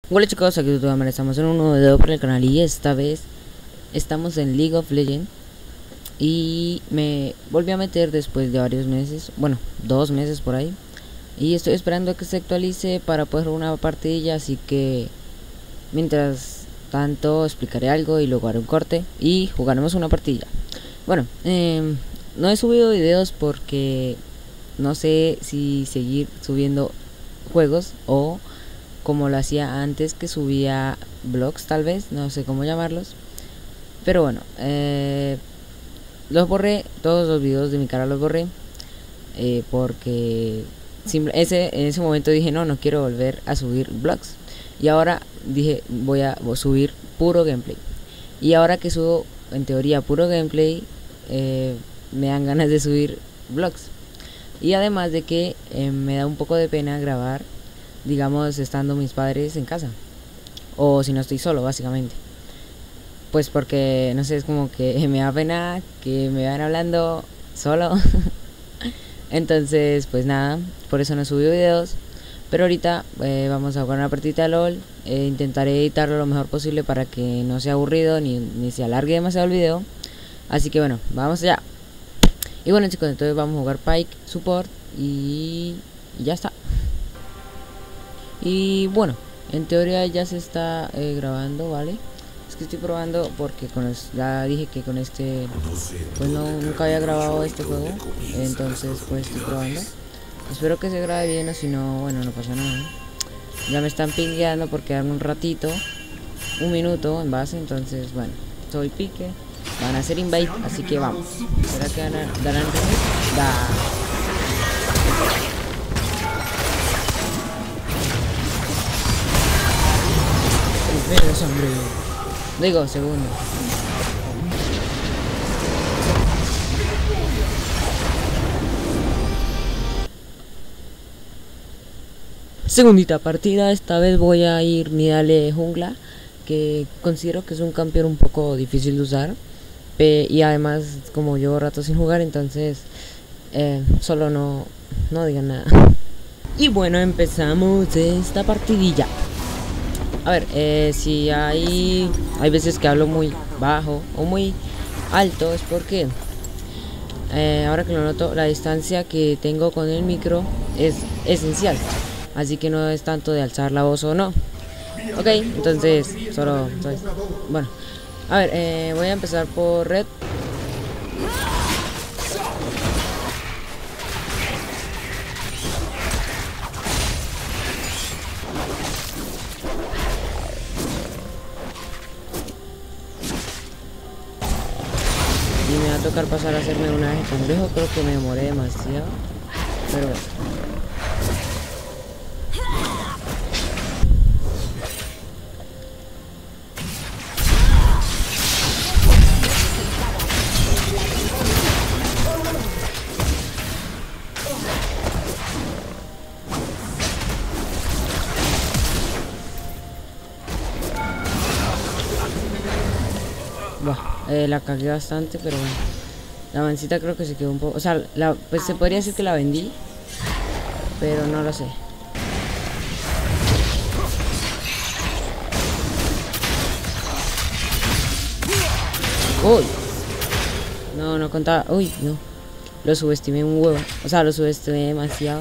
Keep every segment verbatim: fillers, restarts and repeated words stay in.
Hola chicos, aquí Tutorial, estamos en un nuevo video para el canal y esta vez estamos en League of Legends y me volví a meter después de varios meses, bueno, dos meses por ahí, y estoy esperando a que se actualice para poder jugar una partidilla, así que mientras tanto explicaré algo y luego haré un corte y jugaremos una partidilla. Bueno, eh, no he subido videos porque no sé si seguir subiendo juegos o como lo hacía antes, que subía vlogs, tal vez, no sé cómo llamarlos, pero bueno, eh, los borré, todos los videos de mi cara los borré, eh, porque simple, ese, en ese momento dije no, no quiero volver a subir vlogs, y ahora dije voy a, voy a subir puro gameplay, y ahora que subo en teoría puro gameplay, eh, me dan ganas de subir vlogs, y además de que eh, me da un poco de pena grabar, digamos, estando mis padres en casa, o si no estoy solo, básicamente, pues porque no sé, es como que me da pena que me vayan hablando solo. Entonces pues nada, por eso no subí videos, pero ahorita eh, vamos a jugar una partida de LOL. eh, intentaré editarlo lo mejor posible para que no sea aburrido ni, ni se alargue demasiado el video, así que bueno, vamos allá. Y bueno chicos, entonces vamos a jugar Pyke Support y, y ya está. Y bueno, en teoría ya se está eh, grabando, ¿vale? Es que estoy probando porque con el, ya dije que con este, pues no, nunca había grabado este juego, entonces pues estoy probando. Espero que se grabe bien, o si no, bueno, no pasa nada. Ya me están pingueando por quedarme un ratito, un minuto en base, entonces bueno, soy pique, van a hacer invite, así que vamos. ¿Será que darán, darán remake? Da. Primeros, hombre. Digo, segundo. Segundita partida, esta vez voy a ir Nidale jungla, que considero que es un campeón un poco difícil de usar, y además como llevo rato sin jugar, entonces eh, solo no, no digan nada. Y bueno, empezamos esta partidilla. A ver, eh, si hay, hay veces que hablo muy bajo o muy alto, es porque eh, ahora que lo noto, la distancia que tengo con el micro es esencial, así que no es tanto de alzar la voz o no. Ok, entonces solo, ¿sabes? Bueno, a ver, eh, voy a empezar por red. Y me va a tocar pasar a hacerme una de cangrejo, creo que me demoré demasiado, pero bueno. Eh, la cagué bastante, pero bueno. La mancita creo que se quedó un poco... O sea, la, pues se podría decir que la vendí, pero no lo sé. Uy. No, no contaba... Uy, no. Lo subestimé un huevo. O sea, lo subestimé demasiado.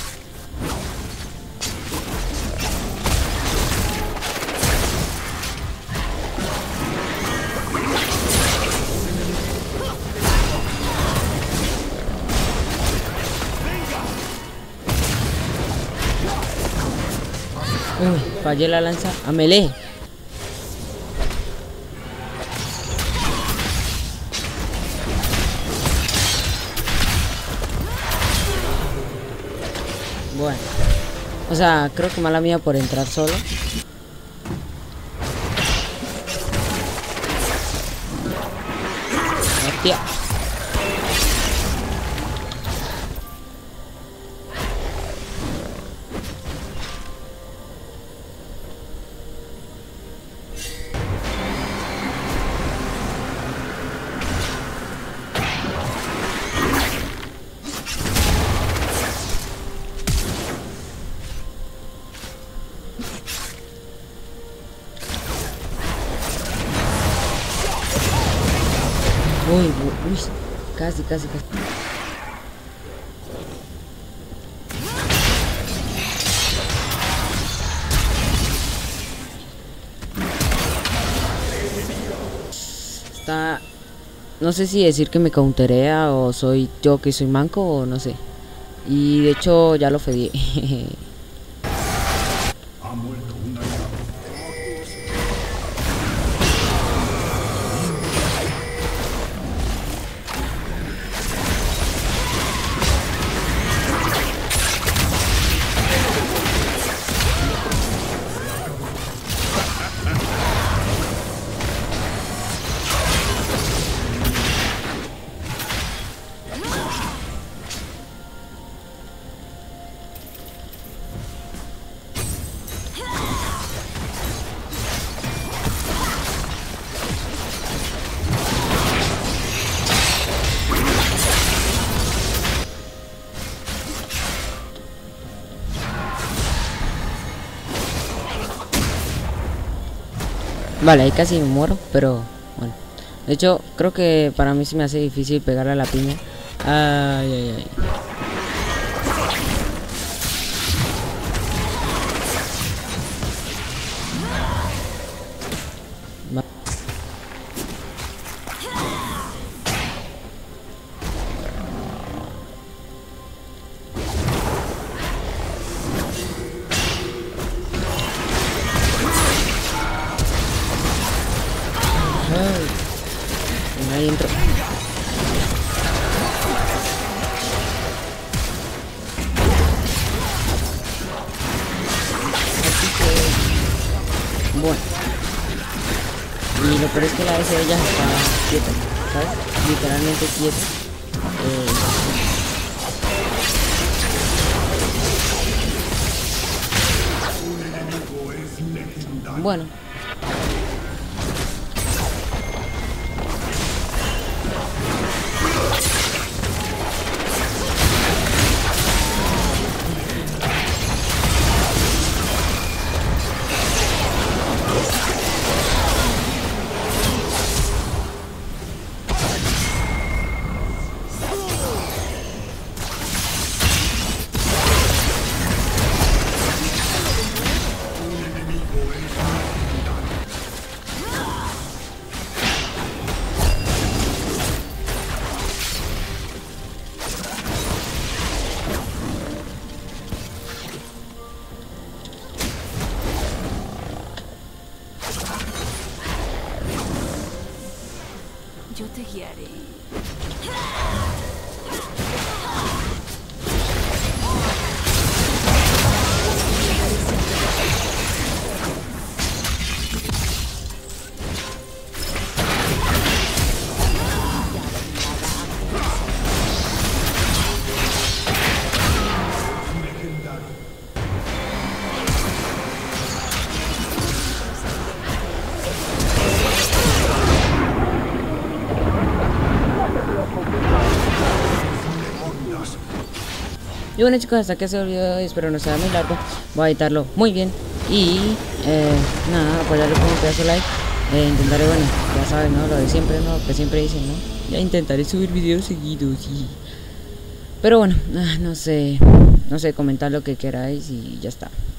Uy, fallé la lanza a melee. Bueno, o sea, creo que mala mía por entrar solo. Hostia. Uy, uy, uy, casi, casi, casi. Está... No sé si decir que me counterea o soy yo que soy manco o no sé. Y de hecho ya lo fedié. Vale, ahí casi me muero, pero bueno. De hecho, creo que para mí se me hace difícil pegarle a la piña. Ay, ay, ay. Va. Ay, ahí entro. Bueno, y lo peor es que la S de ella está quieta, ¿sabes? Literalmente quieta. Eh, bueno, yo te guiaré. y bueno chicos, hasta aquí ha sido el video, espero no sea muy largo. Voy a editarlo muy bien. Y eh, nada, apoyarle con un pedazo de like. eh, Intentaré, bueno, ya saben, ¿no? Lo de siempre, ¿no? Que siempre dicen, ¿no? Ya intentaré subir videos seguidos, sí. Pero bueno, no sé, no sé, comentar lo que queráis y ya está.